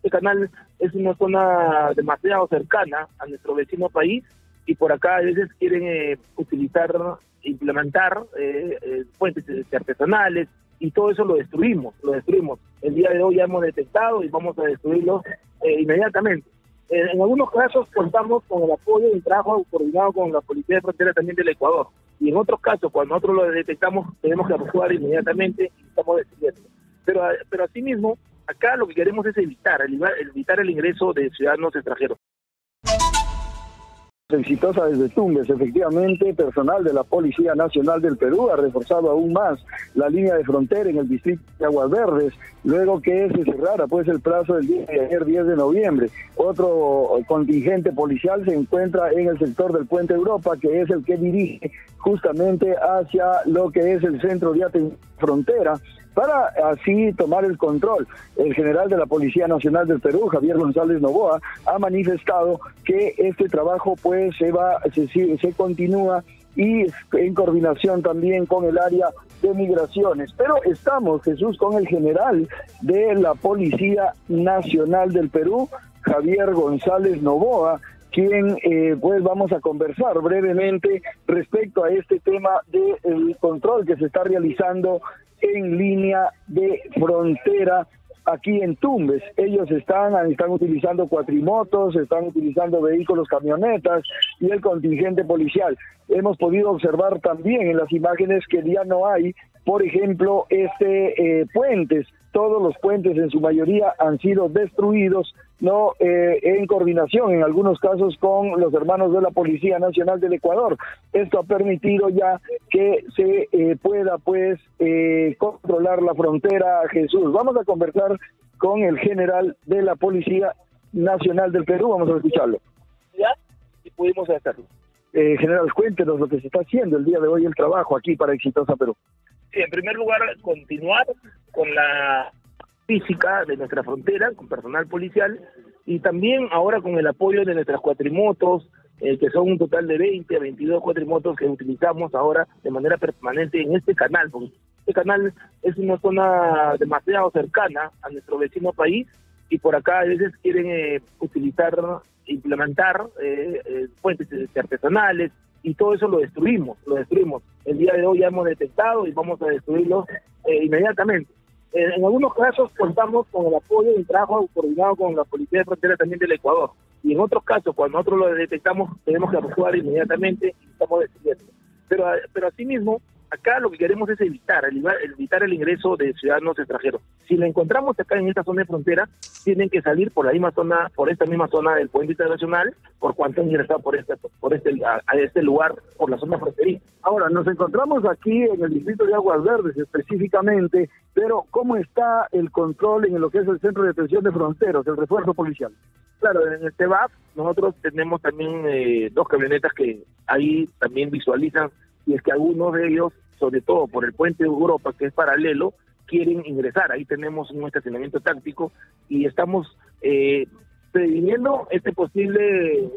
este canal es una zona demasiado cercana a nuestro vecino país y por acá a veces quieren implementar puentes artesanales y todo eso lo destruimos. El día de hoy ya hemos detectado y vamos a destruirlo inmediatamente. En algunos casos contamos con el apoyo y el trabajo coordinado con la Policía de Frontera también del Ecuador. Y en otros casos, cuando nosotros lo detectamos, tenemos que actuar inmediatamente y estamos destruyendo. Pero asimismo, acá lo que queremos es evitar el ingreso de ciudadanos extranjeros. Exitosa desde Tumbes, efectivamente, personal de la Policía Nacional del Perú ha reforzado aún más la línea de frontera en el distrito de Aguas Verdes, luego que se cerrara pues el plazo del día de ayer, 10 de noviembre. Otro contingente policial se encuentra en el sector del Puente Europa, que es el que dirige justamente hacia lo que es el centro de atención frontera, para así tomar el control. El general de la Policía Nacional del Perú, Javier González Novoa, ha manifestado que este trabajo pues se continúa y en coordinación también con el área de migraciones. Pero estamos, Jesús, con el general de la Policía Nacional del Perú, Javier González Novoa, quien pues vamos a conversar brevemente respecto a este tema del control que se está realizando en línea de frontera aquí en Tumbes. Ellos están utilizando cuatrimotos, están utilizando vehículos, camionetas y el contingente policial. Hemos podido observar también en las imágenes que ya no hay, por ejemplo, puentes. Todos los puentes en su mayoría han sido destruidos, no en coordinación en algunos casos con los hermanos de la Policía Nacional del Ecuador. Esto ha permitido ya que se pueda pues controlar la frontera. Jesús, vamos a conversar con el general de la Policía Nacional del Perú, vamos a escucharlo. Ya, y pudimos hacerlo. General, cuéntenos lo que se está haciendo el día de hoy, el trabajo aquí para Exitosa Perú. Sí, en primer lugar, continuar con la física de nuestra frontera, con personal policial, y también ahora con el apoyo de nuestras cuatrimotos, que son un total de 20 a 22 cuatrimotos que utilizamos ahora de manera permanente en este canal, porque este canal es una zona demasiado cercana a nuestro vecino país, y por acá a veces quieren implementar puentes artesanales, y todo eso lo destruimos. El día de hoy ya hemos detectado y vamos a destruirlo inmediatamente. En algunos casos contamos con el apoyo y el trabajo coordinado con la Policía de Frontera también del Ecuador. Y en otros casos, cuando nosotros lo detectamos, tenemos que actuar inmediatamente y estamos destruyendo. Pero asimismo, acá lo que queremos es evitar el ingreso de ciudadanos extranjeros. Si lo encontramos acá en esta zona de frontera, tienen que salir por esta misma zona del puente internacional, por cuanto han ingresado a este lugar, por la zona fronteriza. Ahora, nos encontramos aquí en el distrito de Aguas Verdes específicamente, pero ¿cómo está el control en lo que es el centro de detención de fronteras, el refuerzo policial? Claro, en el CEBAP nosotros tenemos también 2 camionetas que ahí también visualizan, y es que algunos de ellos, sobre todo por el puente de Europa, que es paralelo, quieren ingresar. Ahí tenemos un estacionamiento táctico y estamos previniendo este posible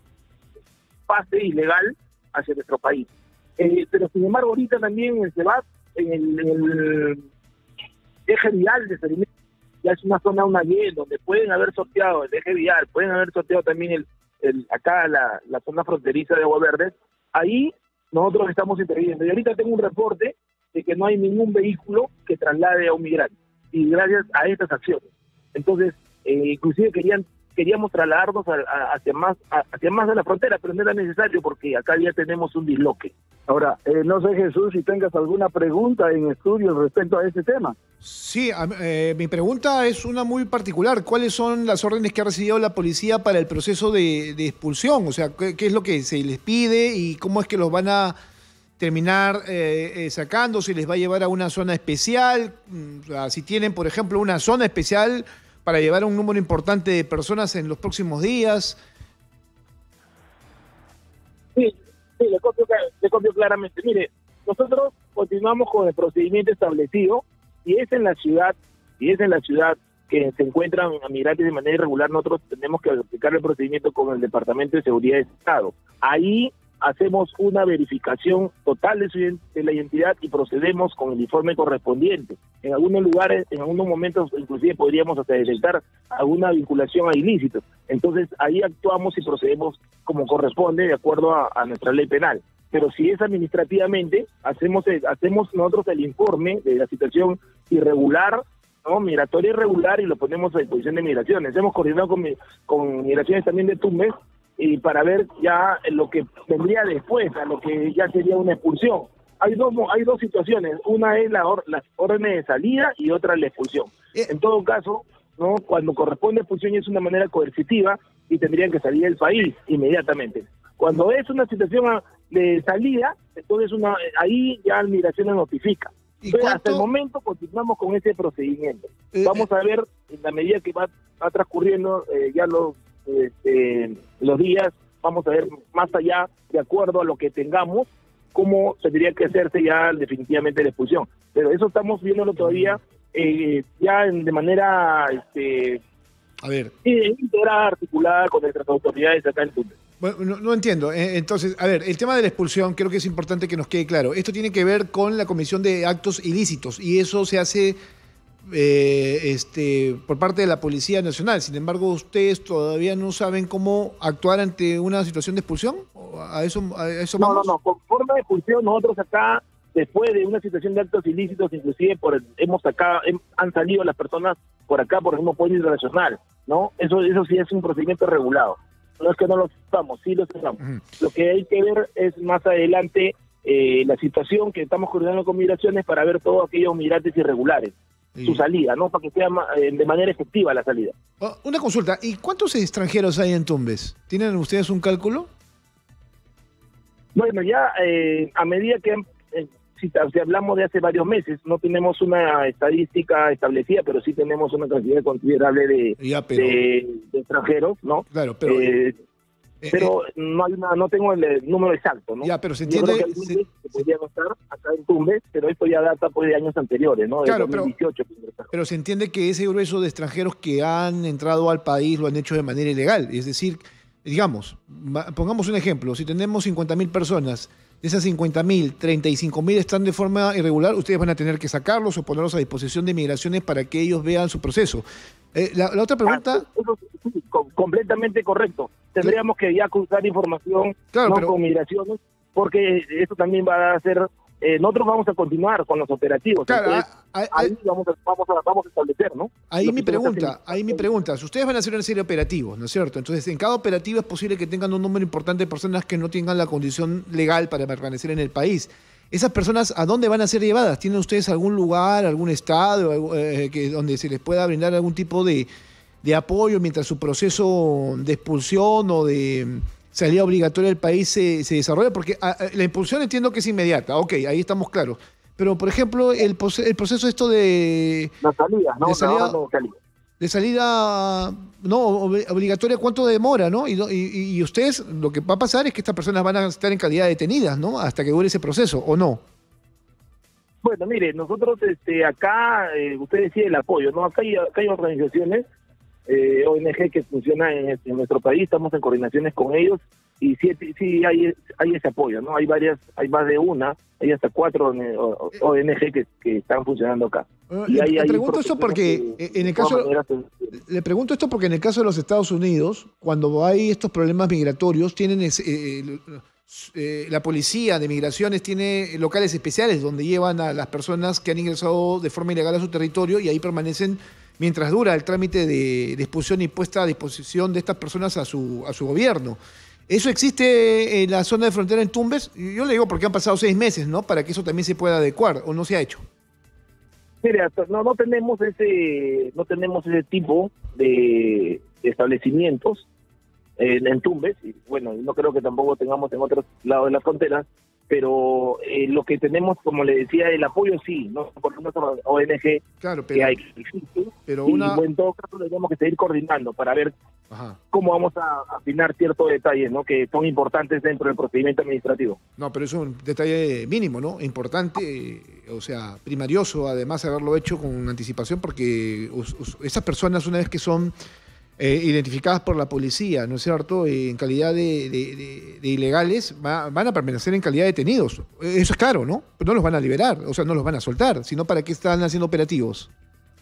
pase ilegal hacia nuestro país. Pero sin embargo, ahorita también en el CEBAP, en el eje vial de Cerimé, ya es una zona, una Y, donde pueden haber sorteado el eje vial, pueden haber sorteado también acá la zona fronteriza de Aguas Verdes. Ahí nosotros estamos interviniendo. Y ahorita tengo un reporte de que no hay ningún vehículo que traslade a un migrante. Y gracias a estas acciones. Entonces, inclusive queríamos trasladarnos hacia más de la frontera, pero no era necesario porque acá ya tenemos un disloque. Ahora, no sé, Jesús, si tengas alguna pregunta en estudio respecto a este tema. Sí, mi pregunta es una muy particular. ¿Cuáles son las órdenes que ha recibido la policía para el proceso de expulsión? O sea, ¿qué es lo que se les pide y cómo es que los van a terminar sacando? ¿Se les va a llevar a una zona especial? O sea, si tienen, por ejemplo, una zona especial para llevar a un número importante de personas en los próximos días. Sí, le copio claramente. Mire, nosotros continuamos con el procedimiento establecido y es en la ciudad que se encuentran migrantes de manera irregular. Nosotros tenemos que aplicar el procedimiento con el Departamento de Seguridad de Estado. Ahí hacemos una verificación total de la identidad y procedemos con el informe correspondiente. En algunos lugares, en algunos momentos, inclusive podríamos hasta detectar alguna vinculación a ilícitos. Entonces, ahí actuamos y procedemos como corresponde, de acuerdo a nuestra ley penal. Pero si es administrativamente, hacemos nosotros el informe de la situación irregular, ¿no? Migratoria irregular, y lo ponemos a disposición de migraciones. Hemos coordinado con migraciones también de Tumbes, y para ver ya lo que vendría después, a lo que ya sería una expulsión. Hay dos situaciones, una es las órdenes de salida y otra la expulsión. En todo caso, ¿no? Cuando corresponde expulsión es una manera coercitiva y tendrían que salir del país inmediatamente. Cuando es una situación de salida, entonces ahí ya la migración nos notifica. Entonces, hasta el momento continuamos con ese procedimiento. Vamos a ver, en la medida que va transcurriendo ya los días, vamos a ver más allá, de acuerdo a lo que tengamos, cómo tendría que hacerse ya definitivamente la expulsión. Pero eso estamos viéndolo todavía ya de manera integrada, articulada con nuestras autoridades acá en Tumbes. Bueno, no entiendo. Entonces, a ver, el tema de la expulsión creo que es importante que nos quede claro. Esto tiene que ver con la comisión de actos ilícitos y eso se hace por parte de la Policía Nacional. Sin embargo, ¿ustedes todavía no saben cómo actuar ante una situación de expulsión? ¿A eso vamos? No. Con forma de expulsión, nosotros acá, después de una situación de actos ilícitos, inclusive han salido las personas por acá, por ejemplo, por internacional, ¿no? Eso sí es un procedimiento regulado. No es que no lo sepamos, sí lo sepamos. Lo que hay que ver es más adelante la situación que estamos coordinando con migraciones para ver todos aquellos migrantes irregulares. Sí. Su salida, ¿no? Para que sea de manera efectiva la salida. Una consulta, ¿y cuántos extranjeros hay en Tumbes? ¿Tienen ustedes un cálculo? Bueno, ya a medida que, si hablamos de hace varios meses, no tenemos una estadística establecida, pero sí tenemos una cantidad considerable de extranjeros, ¿no? Claro, pero... pero no tengo el número exacto, ¿no? Ya, pero se entiende... Yo creo que hay que podrían estar acá en Tumbes, pero esto ya data pues de años anteriores, ¿no? De claro, 2018. Pero se entiende que ese grueso de extranjeros que han entrado al país lo han hecho de manera ilegal. Es decir, digamos, pongamos un ejemplo, si tenemos 50.000 personas, de esas 50.000, 35.000 están de forma irregular, ustedes van a tener que sacarlos o ponerlos a disposición de migraciones para que ellos vean su proceso. La otra pregunta... Eso es completamente correcto. Tendríamos que ya cruzar información con migraciones, porque eso también va a ser... nosotros vamos a continuar con los operativos. Claro, entonces, ahí vamos a establecer, ¿no? Ahí mi pregunta, si ustedes van a hacer una serie de operativos, ¿no es cierto? Entonces, en cada operativo es posible que tengan un número importante de personas que no tengan la condición legal para permanecer en el país. ¿Esas personas a dónde van a ser llevadas? ¿Tienen ustedes algún lugar, algún estado donde se les pueda brindar algún tipo de apoyo mientras su proceso de expulsión o de salida obligatoria del país se desarrolla? Porque la expulsión entiendo que es inmediata, ok, ahí estamos claros. Pero, por ejemplo, el proceso esto de... La salida, ¿no? De salida no obligatoria, ¿cuánto demora, no? Y ustedes, lo que va a pasar es que estas personas van a estar en calidad de detenidas, ¿no? Hasta que dure ese proceso, ¿o no? Bueno, mire, nosotros acá, usted decía el apoyo, ¿no? Acá hay organizaciones, ONG que funcionan en nuestro país, estamos en coordinaciones con ellos, y sí hay ese apoyo, ¿no? Hay más de una, hay hasta 4 ONG que están funcionando acá. Le pregunto esto porque en el caso de los Estados Unidos, cuando hay estos problemas migratorios, tienen la policía de migraciones tiene locales especiales donde llevan a las personas que han ingresado de forma ilegal a su territorio y ahí permanecen mientras dura el trámite de expulsión y puesta a disposición de estas personas a su gobierno. ¿Eso existe en la zona de frontera en Tumbes? Yo le digo porque han pasado 6 meses, ¿no? Para que eso también se pueda adecuar, ¿o no se ha hecho? Mira, no tenemos ese tipo de establecimientos en Tumbes, y bueno, no creo que tampoco tengamos en otros lados de las fronteras, pero lo que tenemos, como le decía, el apoyo sí, ¿no? Por nuestra ONG claro, que existe, pero y en todo caso tenemos que seguir coordinando para ver cómo vamos a afinar ciertos detalles, ¿no? Que son importantes dentro del procedimiento administrativo. No, pero es un detalle mínimo, ¿no? Importante, o sea, primarioso, además de haberlo hecho con anticipación, porque esas personas, una vez que son identificadas por la policía, ¿no es cierto?, en calidad de ilegales, van a permanecer en calidad de detenidos. Eso es claro, ¿no? Pero no los van a liberar, o sea, no los van a soltar, sino ¿para qué están haciendo operativos?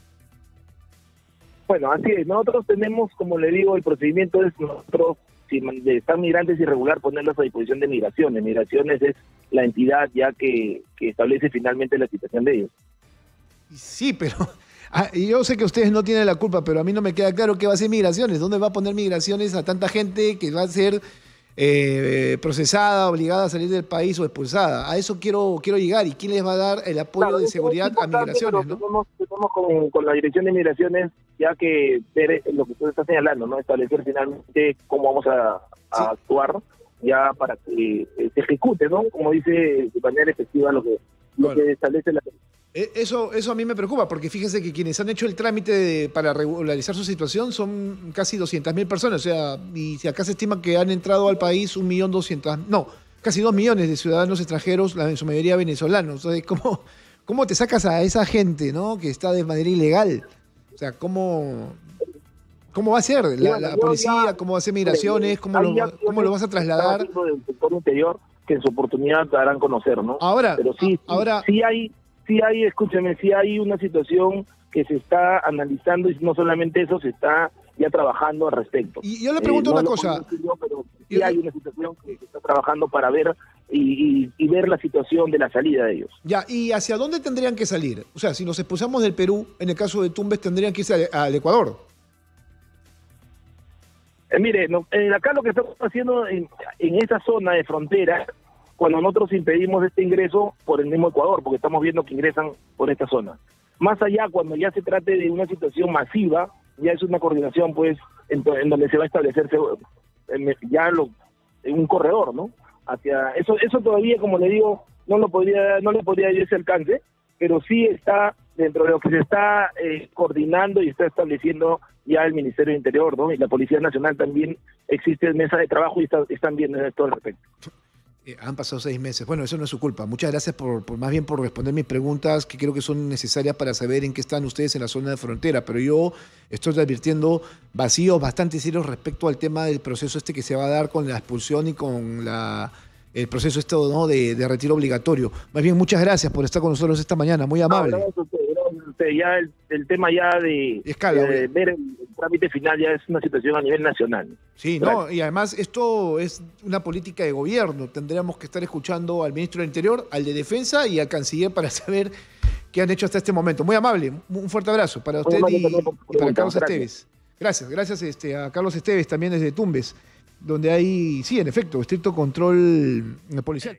Bueno, así es. Nosotros tenemos, como le digo, el procedimiento es nosotros, si están migrantes irregular, ponerlos a disposición de migraciones. Migraciones es la entidad ya que establece finalmente la situación de ellos. Sí, pero yo sé que ustedes no tienen la culpa, pero a mí no me queda claro qué va a ser migraciones. ¿Dónde va a poner migraciones a tanta gente que va a ser procesada, obligada a salir del país o expulsada? A eso quiero llegar. ¿Y quién les va a dar el apoyo de seguridad a migraciones, ¿no? Tenemos con la Dirección de Migraciones ya que ver lo que usted está señalando, ¿no? Establecer finalmente cómo vamos a actuar ya para que se ejecute, ¿no? Como dice, de manera efectiva lo que establece la ley. Eso a mí me preocupa, porque fíjese que quienes han hecho el trámite para regularizar su situación son casi 200.000 personas, o sea, y si acá se estima que han entrado al país 1.200.000, no, casi 2 millones de ciudadanos extranjeros, en su mayoría venezolanos. Entonces, ¿cómo te sacas a esa gente, ¿no?, que está de manera ilegal? O sea, ¿cómo va a ser la policía? ¿Cómo va a hacer migraciones? ¿Cómo lo vas a trasladar? Del sector interior, que en su oportunidad te harán conocer, ¿no? Pero sí hay, escúcheme, sí hay una situación que se está analizando y no solamente eso, se está ya trabajando al respecto. Y yo le pregunto una cosa. Pero sí hay una situación que se está trabajando para ver y ver la situación de la salida de ellos. Ya, ¿y hacia dónde tendrían que salir? O sea, si nos expulsamos del Perú, en el caso de Tumbes, tendrían que irse al Ecuador. Mire, acá lo que estamos haciendo en esa zona de frontera, cuando nosotros impedimos este ingreso por el mismo Ecuador, porque estamos viendo que ingresan por esta zona. Más allá, cuando ya se trate de una situación masiva, ya es una coordinación, pues, en donde se va a establecerse ya en un corredor, ¿no? Hacia eso todavía, como le digo, no le podría dar ese alcance, pero sí está dentro de lo que se está coordinando y está estableciendo ya el Ministerio del Interior, ¿no? Y la Policía Nacional también existe mesa de trabajo y están viendo esto al respecto. Han pasado 6 meses. Bueno, eso no es su culpa. Muchas gracias más bien por responder mis preguntas, que creo que son necesarias para saber en qué están ustedes en la zona de frontera. Pero yo estoy advirtiendo vacíos bastante serios respecto al tema del proceso que se va a dar con la expulsión y con el proceso ¿no?, de retiro obligatorio. Más bien, muchas gracias por estar con nosotros esta mañana. Muy amable. Gracias a usted. Ya el tema ya de ver el trámite final ya es una situación a nivel nacional. Sí, no, y además esto es una política de gobierno. Tendríamos que estar escuchando al ministro del Interior, al de Defensa y al canciller para saber qué han hecho hasta este momento. Muy amable, un fuerte abrazo para usted y para Carlos Esteves. Gracias a Carlos Esteves también desde Tumbes, donde hay, sí, en efecto, estricto control policial.